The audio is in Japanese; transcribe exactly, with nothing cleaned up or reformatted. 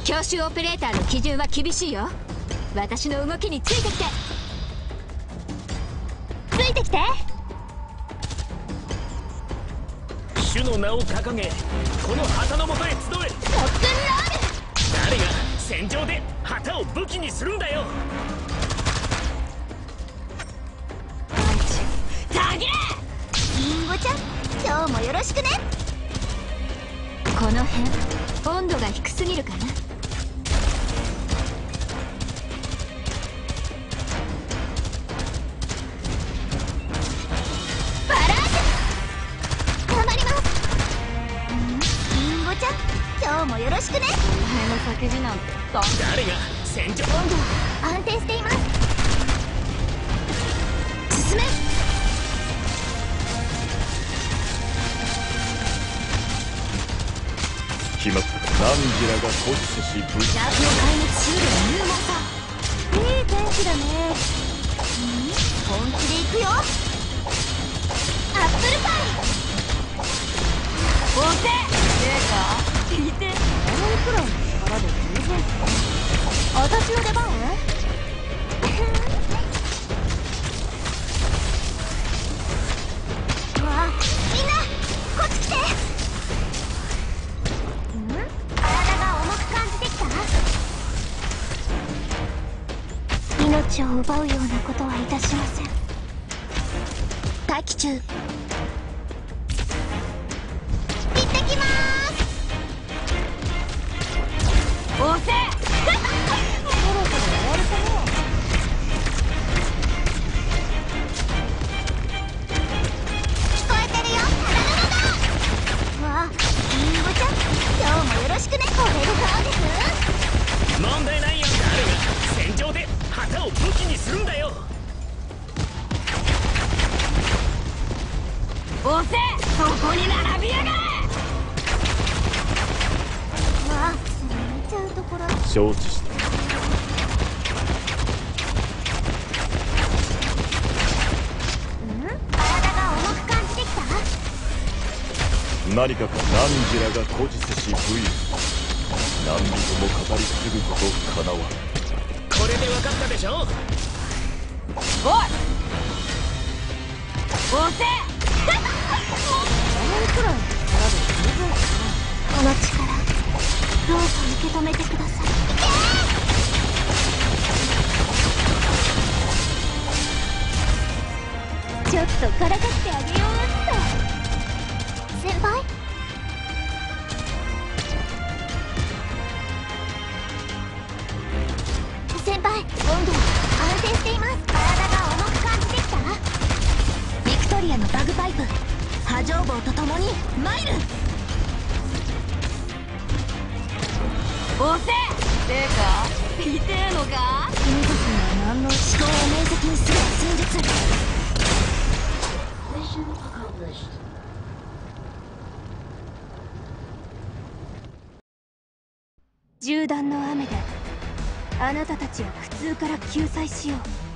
教習オペレーターの基準は厳しいよ。私の動きについてきてついてきて。 主の名を掲げ、この旗の下へ集え。 ロックンロール。 誰が戦場で旗を武器にするんだよ。 タギレリンゴちゃん、今日もよろしくね。 この辺温度が低すぎるかな。 バラージュ頑張ります。リンゴちゃん、今日もよろしくね。 お前の叫びなんて誰が戦場。 温度安定しています。進め。 決まった。ナンジラが固執し武士。 ラフの壊滅修練入門さ。 いい天気だね。本気で行くよ。アップルパイ。 押せ。てか聞いて。 あのくらいの力で十分。私の出番。うわ、みんなこっち来て。ん？体が重く感じてきた？命を奪うようなことはいたしません。待機中。行ってきまーす。 押せ。 そろそろ終わるかな。聞こえてるよ。わあ、リンゴちゃん、今日もよろしくね。これでどうです？ 問題ないよ。誰が戦場で旗を武器にするんだよ。 押せ。そこに並びやがれ。 わあ、見ちゃうところ。 承知した。 ん？体が重く感じてきた？ 何かか。ナンジラが固執し武勇。何人も語り継ぐことかなわん。 これで分かったでしょ。 おい。押せ。 あのくらいの力で十分かな。この力、どうか受け止めてください。ちょっとからかってあげようっと。先輩？先輩、温度安定しています。体が重く感じてきた？ ビクトリアのバグパイプ波状棒とともにマイル。押せ。てか痛えのか。君たちには何の思考を明晰にする戦術。 銃弾の雨であなたたちを苦痛から救済しよう。